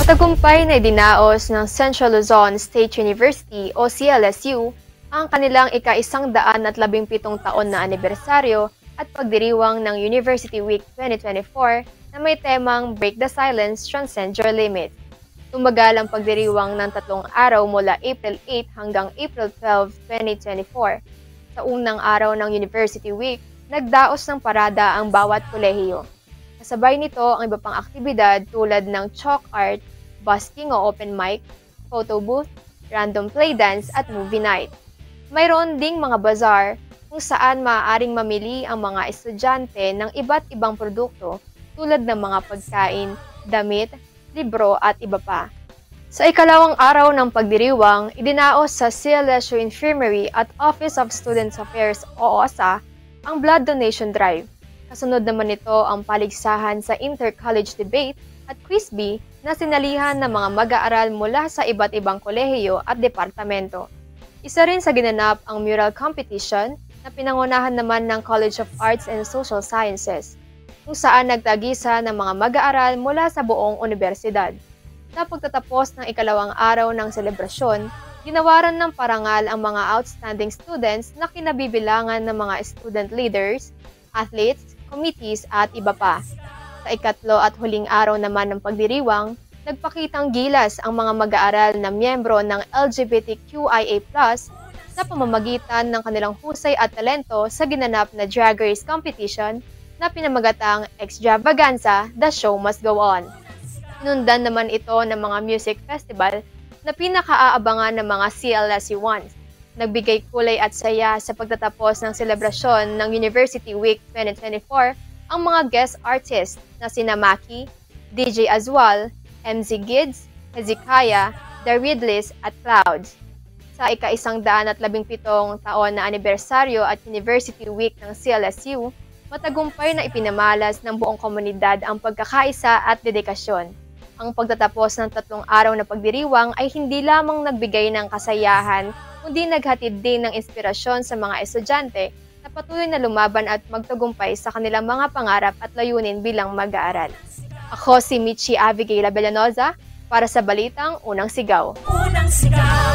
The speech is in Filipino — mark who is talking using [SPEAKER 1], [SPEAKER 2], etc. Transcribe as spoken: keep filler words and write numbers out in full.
[SPEAKER 1] Matagumpay na idinaos ng Central Luzon State University o C L S U ang kanilang ika-isang daan at labing pitong taon na anibersaryo at pagdiriwang ng University Week twenty twenty-four na may temang Break the Silence, Transcend Your Limits. Tumagal ang pagdiriwang ng tatlong araw mula April eight hanggang April twelve, twenty twenty-four. Sa unang araw ng University Week, nagdaos ng parada ang bawat kolehiyo. Kasabay nito ang iba pang aktibidad tulad ng chalk art, busking o open mic, photo booth, random play dance at movie night. Mayroon ding mga bazaar kung saan maaaring mamili ang mga estudyante ng iba't ibang produkto tulad ng mga pagkain, damit, libro at iba pa. Sa ikalawang araw ng pagdiriwang, idinaos sa C L S U Infirmary at Office of Students Affairs o O S A ang blood donation drive. Kasunod naman nito ang paligsahan sa inter-college debate at quiz bee na sinalihan ng mga mag-aaral mula sa iba't ibang kolehiyo at departamento. Isa rin sa ginanap ang mural competition na pinangunahan naman ng College of Arts and Social Sciences, kung saan nagtagisa ng mga mag-aaral mula sa buong universidad. Sa pagtatapos ng ikalawang araw ng selebrasyon, ginawaran ng parangal ang mga outstanding students na kinabibilangan ng mga student leaders, athletes, committees at iba pa. Sa ikatlo at huling araw naman ng pagdiriwang, nagpakitang gilas ang mga mag-aaral na miyembro ng L G B T Q I A plus, sa pamamagitan ng kanilang husay at talento sa ginanap na Drag Race competition na pinamagatang Extravaganza, The Show Must Go On. Inundan naman ito ng mga music festival na pinakaaabangan ng mga C L S U ones. Nagbigay kulay at saya sa pagtatapos ng selebrasyon ng University Week twenty twenty-four ang mga guest artists na sina Maki, D J Azwal, M Z Gids, Hezekiah, The Ridleys at Clouds. Sa ika-isang daan at labing pitong taon na anibersaryo at University Week ng C L S U, matagumpay na ipinamalas ng buong komunidad ang pagkakaisa at dedikasyon. Ang pagtatapos ng tatlong araw na pagdiriwang ay hindi lamang nagbigay ng kasayahan, kundi naghatid din ng inspirasyon sa mga estudyante na patuloy na lumaban at magtagumpay sa kanilang mga pangarap at layunin bilang mag-aaral. Ako si Michi Abigail Abellanoza para sa Balitang Unang Sigaw. Unang Sigaw!